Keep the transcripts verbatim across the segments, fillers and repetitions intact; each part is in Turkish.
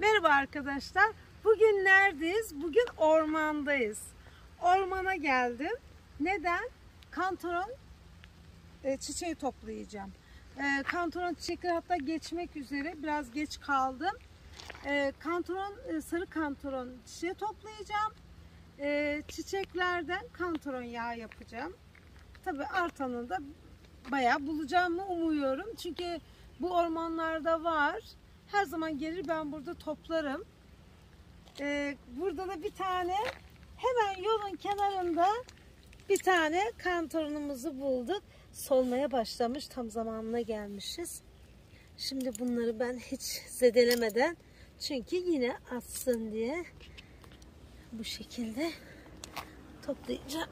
Merhaba arkadaşlar. Bugün neredeyiz? Bugün ormandayız. Ormana geldim. Neden? Kantaron e, çiçeği toplayacağım. E, kantaron çiçekleri hatta geçmek üzere. Biraz geç kaldım. E, kantaron, e, sarı kantaron çiçeği toplayacağım. E, çiçeklerden kantaron yağı yapacağım. Tabii artanını da bayağı bulacağımı umuyorum. Çünkü bu ormanlarda var. Her zaman gelir ben burada toplarım. Ee, burada da bir tane hemen yolun kenarında bir tane kantaronumuzu bulduk. Solmaya başlamış. Tam zamanına gelmişiz. Şimdi bunları ben hiç zedelemeden, çünkü yine atsın diye bu şekilde toplayacağım.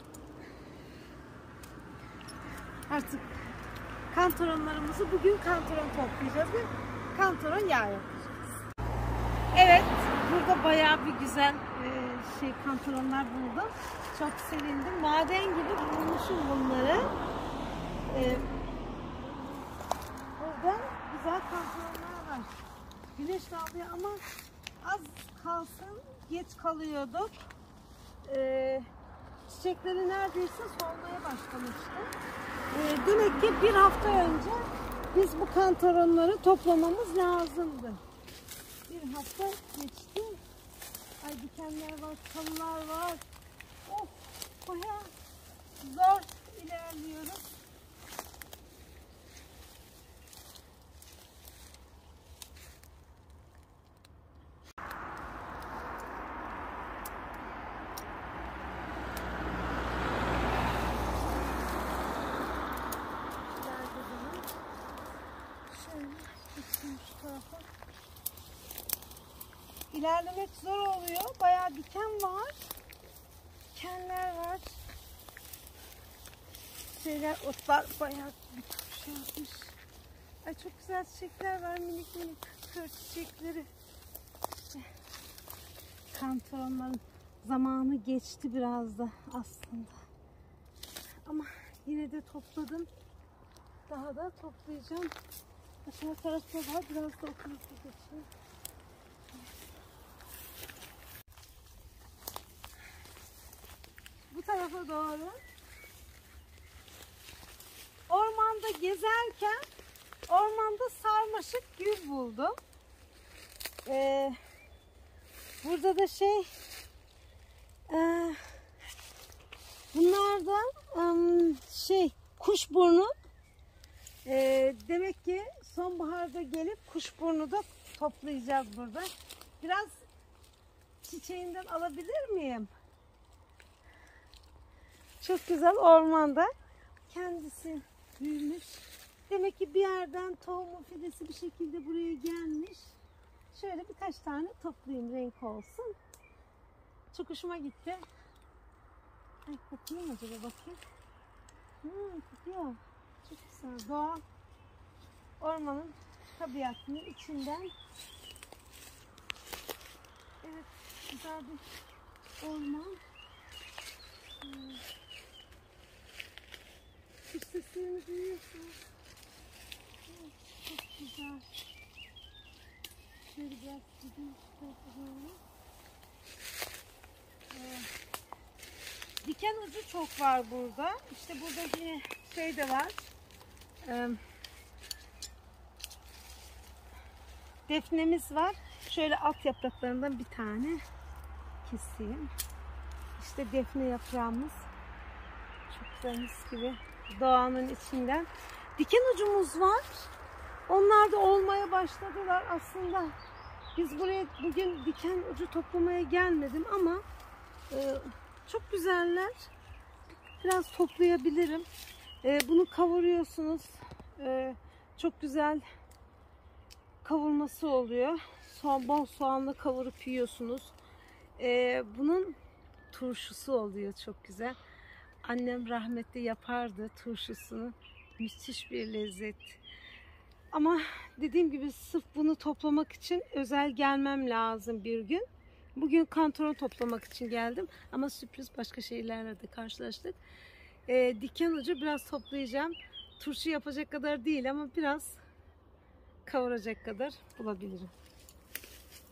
Artık kantaronlarımızı bugün kantaron toplayacağız ve kantaron yağı yapacağız. Evet, burada bayağı bir güzel e, şey kantaronlar buldum. Çok sevindim. Maden gibi bulmuşum bunları. E, burada güzel kantaronlar var. Güneş dalıyor ama az kalsın, geç kalıyorduk. E, çiçekleri neredeyse solmaya başlamıştı. E, demek ki bir hafta önce biz bu kantaronları toplamamız lazımdı. Bir hafta geçti. Ay, dikenler var, çalılar var. Of, bayağı zor ilerliyoruz. İlerlemek zor oluyor. Bayağı diken var. Dikenler var. Şeyler, otlar bayağı bir şey yapmış. Ay, çok güzel çiçekler var. Minik minik kır çiçekleri. İşte kantaronların zamanı geçti biraz da aslında. Ama yine de topladım. Daha da toplayacağım. Aşağı tarafta var. Biraz da o tarafa geçeyim. Bu tarafa doğru. Ormanda gezerken ormanda sarmaşık gül buldum. Ee, burada da şey e, bunlar da um, şey kuşburnu. Ee, demek ki sonbaharda gelip kuşburnu da toplayacağız burada. Biraz çiçeğinden alabilir miyim? Çok güzel, ormanda kendisi büyümüş. Demek ki bir yerden tohumu fidesi bir şekilde buraya gelmiş. Şöyle birkaç tane toplayayım, renk olsun. Çok hoşuma gitti. Ay, kokuyor mu acaba, bakayım. Hmm, kokuyor. Çok güzel. Doğa ormanın tabiatının içinden. Evet, güzel bir orman. Hmm. Kuş seslerini duyuyorsunuz. Evet, çok güzel. Şöyle biraz gideyim şu tarafa doğru. Evet. Diken ucu çok var burada. İşte burada yine şey de var. Ee, defnemiz var. Şöyle alt yapraklarından bir tane keseyim. İşte defne yaprağımız. Çok güzel, mis gibi. Doğanın içinden. Diken ucumuz var. Onlar da olmaya başladılar. Aslında biz buraya bugün diken ucu toplamaya gelmedim ama e, çok güzeller. Biraz toplayabilirim. E, bunu kavuruyorsunuz. E, çok güzel kavurması oluyor. Soğan, bol soğanla kavurup yiyorsunuz. E, bunun turşusu oluyor, çok güzel. Annem rahmetli yapardı turşusunu. Müthiş bir lezzet. Ama dediğim gibi sırf bunu toplamak için özel gelmem lazım bir gün. Bugün kantaron toplamak için geldim. Ama sürpriz başka şeylerle de karşılaştık. Ee, diken ucu biraz toplayacağım. Turşu yapacak kadar değil ama biraz kavuracak kadar bulabilirim.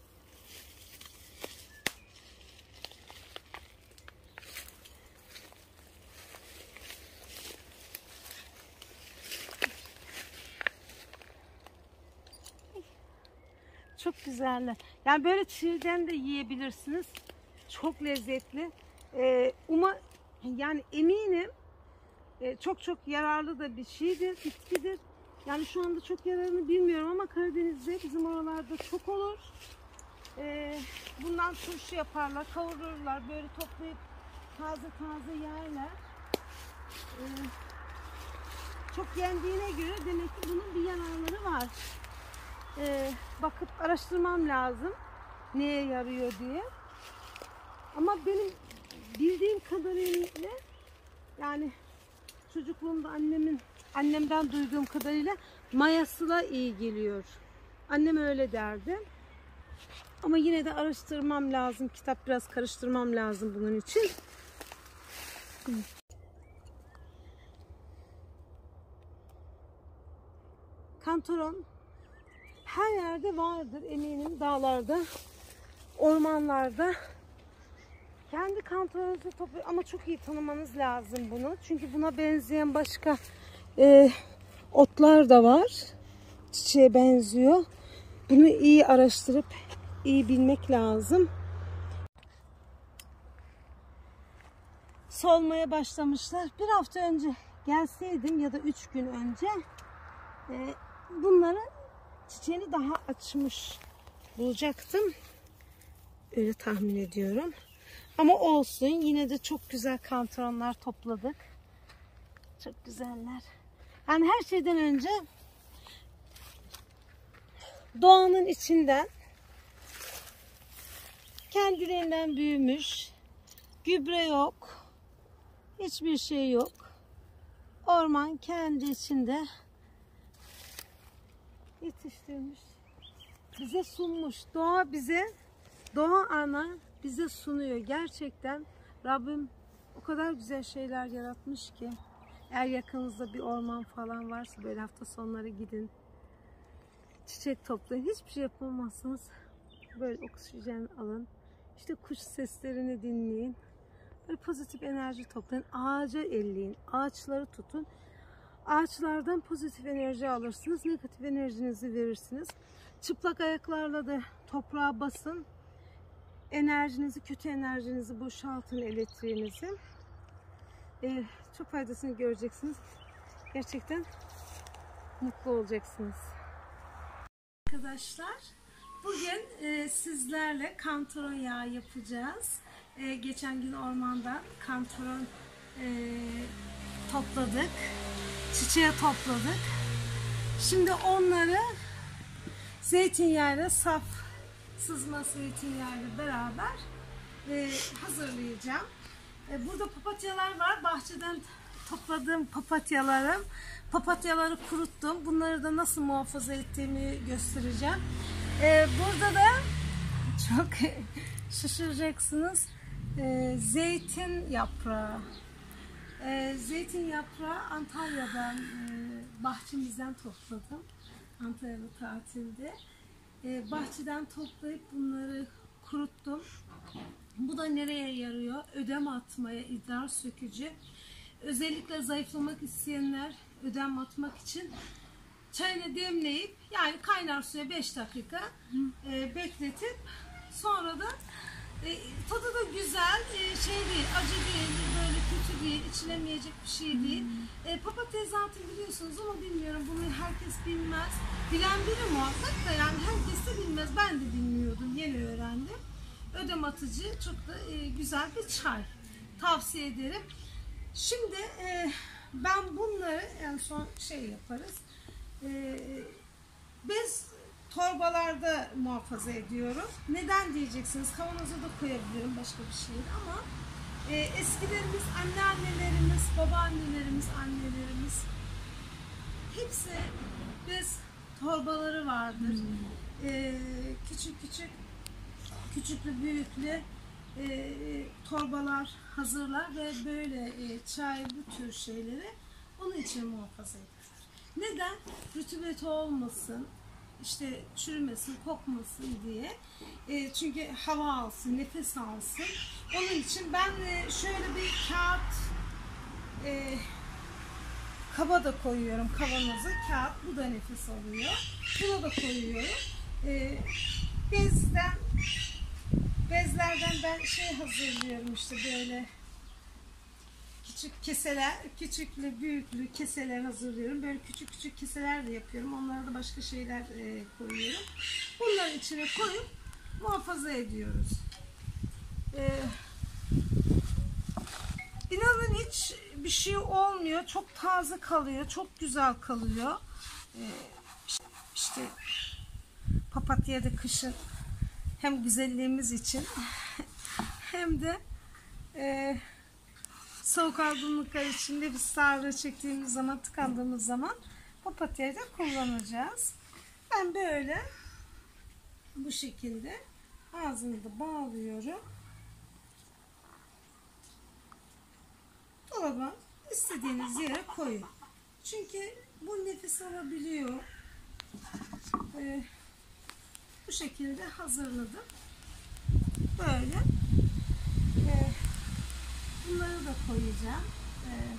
çok güzeller. Yani böyle çiğden de yiyebilirsiniz. Çok lezzetli. Ee, uma, yani eminim e, çok çok yararlı da bir şeydir, bitkidir. Yani şu anda çok yararını bilmiyorum ama Karadeniz'de bizim oralarda çok olur. Ee, bundan turşu yaparlar, kavururlar, böyle toplayıp taze taze yerler. Ee, çok yendiğine göre demek ki bunun bir yararları var. Ee, bakıp araştırmam lazım neye yarıyor diye. Ama benim bildiğim kadarıyla, yani çocukluğumda annemin annemden duyduğum kadarıyla mayasıyla iyi geliyor. Annem öyle derdi. Ama yine de araştırmam lazım. Kitap biraz karıştırmam lazım bunun için. Kantaron her yerde vardır eminim. Dağlarda, ormanlarda. Kendi kantaronunuzu toplayın ama çok iyi tanımanız lazım bunu. Çünkü buna benzeyen başka e, otlar da var. Çiçeğe benziyor. Bunu iyi araştırıp iyi bilmek lazım. Solmaya başlamışlar. Bir hafta önce gelseydim ya da üç gün önce e, bunların çiçeğini daha açmış bulacaktım. Öyle tahmin ediyorum. Ama olsun, yine de çok güzel kantaronlar topladık. Çok güzeller. Yani her şeyden önce doğanın içinden kendiliğinden büyümüş, gübre yok, hiçbir şey yok. Orman kendi içinde yetiştirmiş, bize sunmuş. Doğa bize, doğa ana bize sunuyor. Gerçekten Rabbim o kadar güzel şeyler yaratmış ki. Eğer yakınızda bir orman falan varsa böyle hafta sonları gidin. Çiçek toplayın. Hiçbir şey yapamazsınız. Böyle oksijen alın. İşte kuş seslerini dinleyin. Böyle pozitif enerji toplayın. Ağaca elleyin. Ağaçları tutun. Ağaçlardan pozitif enerji alırsınız. Negatif enerjinizi verirsiniz. Çıplak ayaklarla da toprağa basın. Enerjinizi, kötü enerjinizi boşaltın, elektriğinizi. Ee, çok faydasını göreceksiniz. Gerçekten mutlu olacaksınız. Arkadaşlar, bugün e, sizlerle kantaron yağı yapacağız. E, geçen gün ormandan kantaron e, topladık. Çiçeği topladık. Şimdi onları zeytinyağıyla, saf sızma zeytinyağıyla beraber e, hazırlayacağım. E, burada papatyalar var. Bahçeden topladığım papatyalarım. Papatyaları kuruttum. Bunları da nasıl muhafaza ettiğimi göstereceğim. E, burada da çok şaşıracaksınız. E, zeytin yaprağı. E, zeytin yaprağı Antalya'dan, e, bahçemizden topladım. Antalya'da tatilde. E, bahçeden toplayıp bunları kuruttum. Bu da nereye yarıyor? Ödem atmaya, idrar sökücü. Özellikle zayıflamak isteyenler ödem atmak için çayını demleyip, yani kaynar suya beş dakika e, bekletip sonra da e, tadı da güzel, e, şey değil, acı değil, böyle kötü değil, içilemeyecek bir şey değil. E, papatya zaten biliyorsunuz ama bilmiyorum, bunu herkes bilmez. Bilen biri muhakkak da, yani herkes de bilmez. Ben de bilmiyordum, yeni öğrendim. Ödem atıcı, çok da e, güzel bir çay. Tavsiye ederim. Şimdi e, ben bunları en son şey yaparız. E, bez torbalarda muhafaza ediyorum. Neden diyeceksiniz? Kavanoza da koyabilirim, başka bir şey ama e, eskilerimiz, anneannelerimiz, babaannelerimiz, annelerimiz hepsi bez torbaları vardır. Hmm. E, küçük küçük küçüklü büyüklü e, torbalar hazırlar ve böyle e, çay, bu tür şeyleri onun için muhafaza eder. Neden? Rutubet olmasın, işte çürümesin, kokmasın diye. E, çünkü hava alsın, nefes alsın. Onun için ben e, şöyle bir kağıt e, kaba da koyuyorum, kavanoza kağıt, bu da nefes alıyor. Buna da koyuyorum. E, Bezden, bezlerden ben şey hazırlıyorum işte böyle küçük keseler, küçüklü büyüklü keseler hazırlıyorum. Böyle küçük küçük keseler de yapıyorum. Onlara da başka şeyler e, koyuyorum. Bunların içine koyup muhafaza ediyoruz. E, inanın hiç bir şey olmuyor. Çok taze kalıyor. Çok güzel kalıyor. E, işte papatya da kışın hem güzelliğimiz için hem de e, soğuk algınlıklar içinde biz sağlığı çektiğimiz zaman, tıkandığımız zaman papatyayı da kullanacağız. Ben böyle bu şekilde ağzını da bağlıyorum. Dolaba istediğiniz yere koyun. Çünkü bu nefes alabiliyor. Ee, bu şekilde hazırladım. Böyle. Ee, bunları da koyacağım. Ee,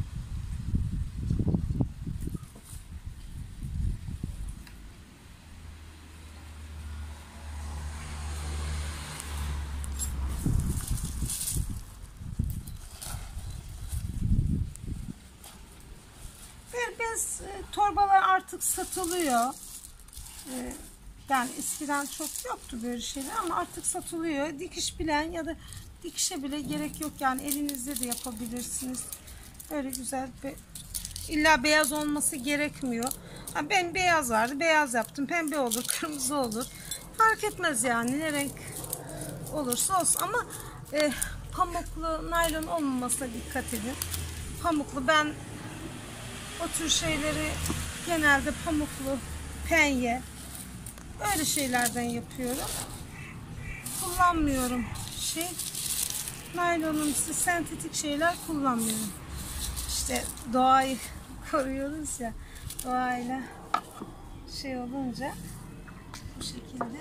bez e, torbalar artık satılıyor. E, yani eskiden çok yoktu böyle şeyler ama artık satılıyor. Dikiş bilen ya da dikişe bile gerek yok. Yani elinizde de yapabilirsiniz. Böyle güzel bir, illa beyaz olması gerekmiyor. Ha, ben beyaz vardı. Beyaz yaptım. Pembe olur, kırmızı olur. Fark etmez yani. Ne renk olursa olsun. Ama e, pamuklu, naylon olmamasına dikkat edin. Pamuklu, ben o tür şeyleri genelde pamuklu, penye öyle şeylerden yapıyorum. Kullanmıyorum şey. Naylonumsu sentetik şeyler kullanmıyorum. İşte doğayı koruyoruz ya. Doğayla şey olunca bu şekilde.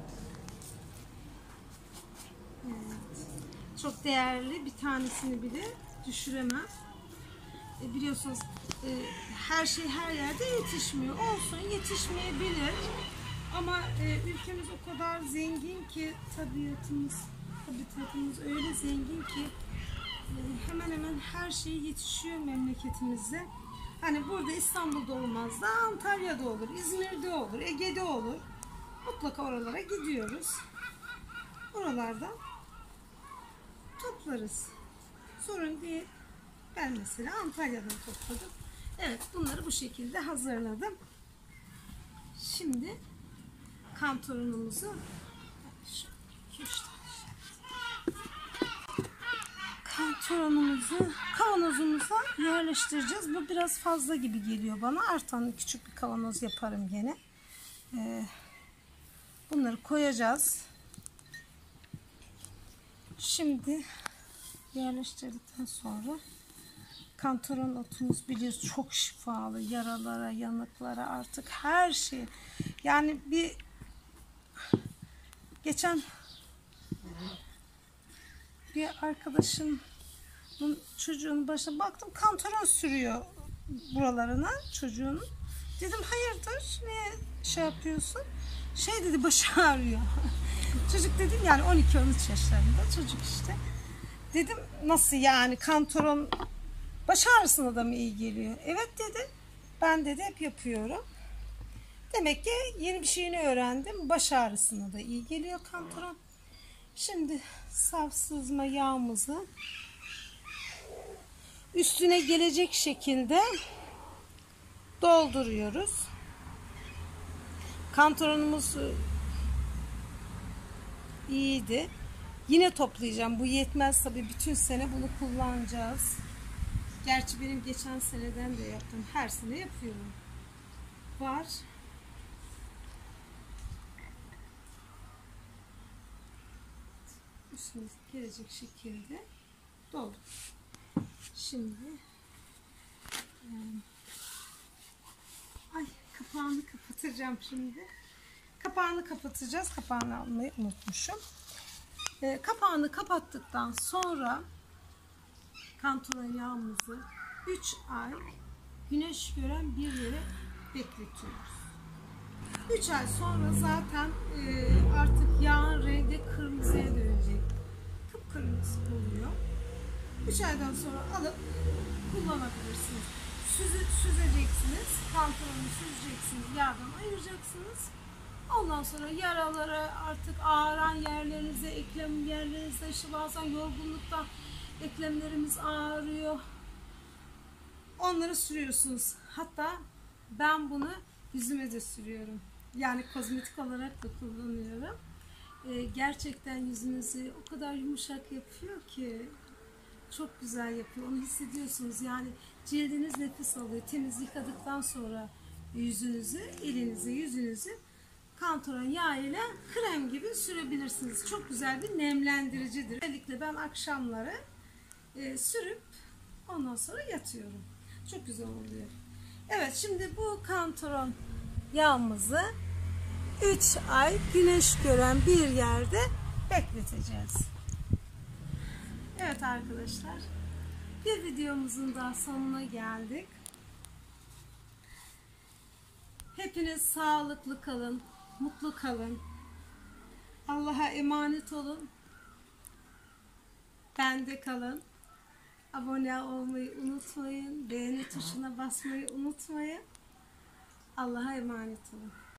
Evet. Çok değerli, bir tanesini bile düşüremem. E, biliyorsunuz e, her şey her yerde yetişmiyor. Olsun, yetişmeyebilir. Ama e, ülkemiz o kadar zengin ki, tabiatımız, tabiatımız öyle zengin ki e, hemen hemen her şey yetişiyor memleketimizde. Hani burada İstanbul'da olmaz da Antalya'da olur, İzmir'de olur, Ege'de olur. Mutlaka oralara gidiyoruz. Oralardan toplarız. Sorun değil. Ben mesela Antalya'dan topladım. Evet, bunları bu şekilde hazırladım. Şimdi kantaronumuzu kantaronumuzu kavanozumuza yerleştireceğiz. Bu biraz fazla gibi geliyor bana. Artan küçük bir kavanoz yaparım gene. Ee, bunları koyacağız. Şimdi yerleştirdikten sonra kantaron otumuz biliyoruz çok şifalı, yaralara, yanıklara, artık her şey. Yani bir geçen bir arkadaşımın çocuğunun başına baktım, kantaron sürüyor buralarına çocuğunun. Dedim hayırdır, niye şey yapıyorsun? Şey dedi, başı ağrıyor. Çocuk dedim yani on iki on üç yaşlarında çocuk işte. Dedim nasıl yani, kantaron baş ağrısına da mı iyi geliyor? Evet dedi. Ben dedi hep yapıyorum. Demek ki yeni bir şeyini öğrendim. Baş ağrısına da iyi geliyor kantaron. Şimdi saf sızma yağımızı üstüne gelecek şekilde dolduruyoruz. Kantaronumuz iyiydi. Yine toplayacağım. Bu yetmez tabii. Bütün sene bunu kullanacağız. Gerçi benim geçen seneden de yaptım. Her sene yapıyorum. Var. Üstüne gelecek şekilde doldu. Şimdi ay kapağını kapatacağım şimdi. Kapağını kapatacağız. Kapağını almayı unutmuşum. E, kapağını kapattıktan sonra kantaron yağımızı üç ay güneş gören bir yere bekletiyoruz. üç ay sonra zaten e, üç aydan sonra alıp kullanabilirsiniz. Süzü, süzeceksiniz. Kantaronu süzeceksiniz. Yağdan ayıracaksınız. Ondan sonra yaralara, artık ağrıyan yerlerinize, eklem yerlerinizde, işte bazen yorgunluktan eklemlerimiz ağrıyor. Onları sürüyorsunuz. Hatta ben bunu yüzüme de sürüyorum. Yani kozmetik olarak da kullanıyorum. Ee, gerçekten yüzünüzü o kadar yumuşak yapıyor ki, çok güzel yapıyor. Onu hissediyorsunuz. Yani cildiniz nefes alıyor. Temiz yıkadıktan sonra yüzünüzü, elinizi, yüzünüzü Kantaron yağıyla krem gibi sürebilirsiniz. Çok güzel bir nemlendiricidir. Özellikle ben akşamları e, sürüp ondan sonra yatıyorum. Çok güzel oluyor. Evet, şimdi bu Kantaron yağımızı üç ay güneş gören bir yerde bekleteceğiz. Evet arkadaşlar, bir videomuzun daha sonuna geldik. Hepiniz sağlıklı kalın, mutlu kalın. Allah'a emanet olun. Bende kalın. Abone olmayı unutmayın. Beğeni tuşuna basmayı unutmayın. Allah'a emanet olun.